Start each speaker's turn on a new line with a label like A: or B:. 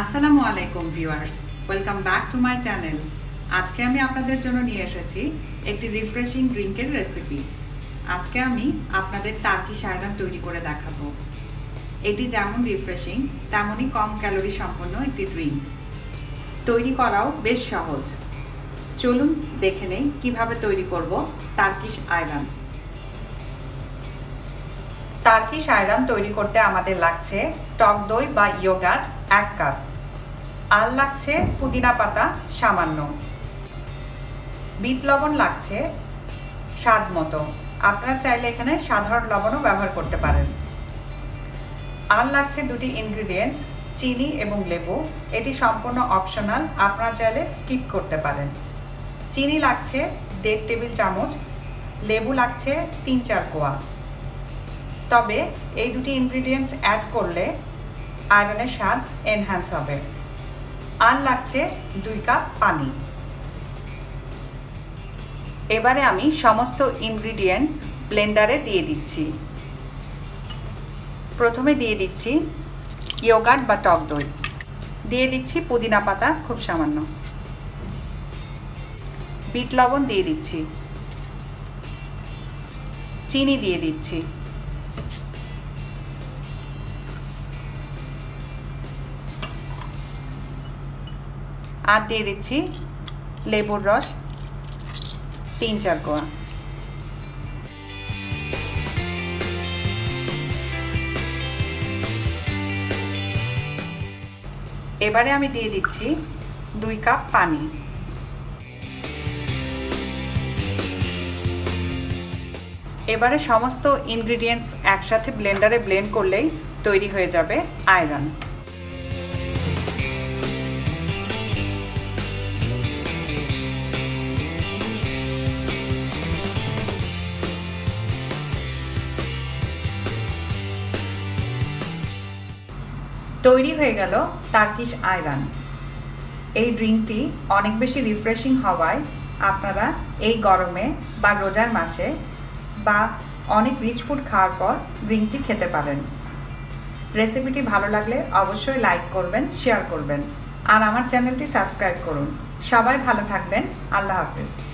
A: আসসালামু আলাইকুম viewers, welcome back to my channel. আজকে আমি আপনাদের জন্য নিয়ে এসেছি একটি রিফ্রেশিং ড্রিঙ্কের রেসিপি। আজকে আমি আপনাদের টার্কিশ আয়রান তৈরি করে দেখাবো। এটি যেমন রিফ্রেশিং তেমনই কম ক্যালোরি সম্পন্ন একটি ড্রিঙ্ক। তৈরি করাও বেশ সহজ। চলুন দেখে নেই কিভাবে তৈরি করব টার্কিশ আয়রান। টার্কিশ আয়রান তৈরি করতে আমাদের লাগছে টক দই বা ইয়োগার্ট 1 কাপ, আর লাগছে পুদিনা পাতা সামান্য, বিট লবণ লাগছে স্বাদ মতো, আপনারা চাইলে এখানে সাধারণ লবণও ব্যবহার করতে পারেন। আর লাগছে দুটি ইনগ্রিডিয়েন্টস, চিনি এবং লেবু। এটি সম্পূর্ণ অপশনাল, আপনারা চাইলে স্কিপ করতে পারেন। চিনি লাগছে 1.5 টেবিল চামচ, লেবু লাগছে 3-4 কোয়া। তবে এই দুটি ইনগ্রিডিয়েন্টস অ্যাড করলে আয়রনের স্বাদ এনহ্যান্স হবে। আর লাগছে 2 কাপ পানি। এবারে আমি সমস্ত ইনগ্রিডিয়েন্টস ব্লেন্ডারে দিয়ে দিচ্ছি। প্রথমে দিয়ে দিচ্ছি ইয়োগার্ট বা টক দই, দিয়ে দিচ্ছি পুদিনা পাতা খুব সামান্য, বিট লবণ দিয়ে দিচ্ছি, চিনি দিয়ে দিচ্ছি, আর দিয়ে দিচ্ছি লেবুর রস 3-4 কোয়া। এবারে আমি দিয়ে দিচ্ছি 2 কাপ পানি। এবারে সমস্ত ইনগ্রিডিয়েন্টস একসাথে ব্লেন্ডারে ব্লেন্ড করলেই তৈরি হয়ে যাবে আয়রান। তৈরি হয়ে গেল টার্কিশ আয়রান। এই ড্রিঙ্কটি অনেক বেশি রিফ্রেশিং হওয়ায় আপনারা এই গরমে বা রোজার মাসে বা অনেক রিচ ফুড খাওয়ার পর ড্রিঙ্কটি খেতে পারেন। রেসিপিটি ভালো লাগলে অবশ্যই লাইক করবেন, শেয়ার করবেন, আর আমার চ্যানেলটি সাবস্ক্রাইব করুন। সবাই ভালো থাকবেন। আল্লাহ হাফেজ।